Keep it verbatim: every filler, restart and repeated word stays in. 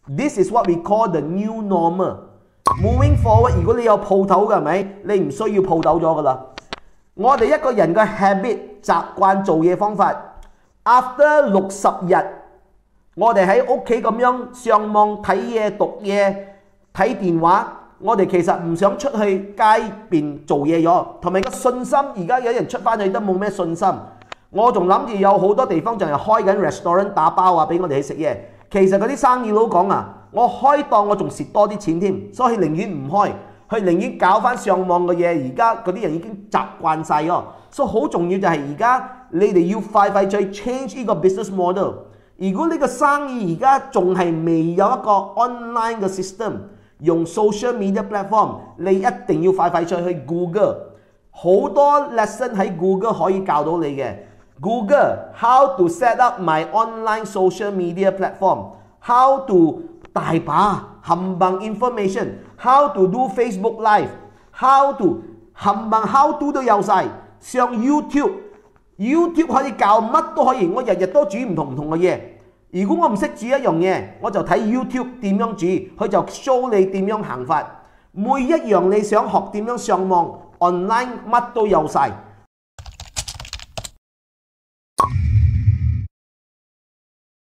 This is what we call the new normal。Moving forward， 如果你有鋪頭嘅係咪？你唔需要鋪頭咗噶啦。我哋一個人嘅 habit 習慣做嘢方法 ，after 六十日，我哋喺屋企咁樣上網睇嘢、讀嘢、睇電話。我哋其實唔想出去街邊做嘢咗，同埋個信心而家有人出翻去都冇咩信心。我仲諗住有好多地方就係開緊 restaurant 打包啊，俾我哋去食嘢。其實嗰啲生意佬講啊，我開檔我仲蝕多啲錢添，所以寧願唔開，佢寧願搞翻上網嘅嘢。而家嗰啲人已經習慣晒咗，所以好重要就係而家你哋要快快脆 change 呢個 business model。如果呢個生意而家仲係未有一個 online 嘅 system。用 social media platform， 你一定要快快脆去 Google， 好多 lesson 喺 Google 可以教到你嘅。Google how to set up my online social media platform，how to 大把冚唪唥 information，how to do Facebook live，how to 冚唪唥 how to 都有晒。上 YouTube，YouTube 可以教乜都可以，我日日都煮唔同唔同嘅嘢。如果我唔識煮一樣嘢，我就睇 YouTube 點樣煮，佢就 show 你點樣行法。每一樣你想學點樣上網 online 乜都有晒。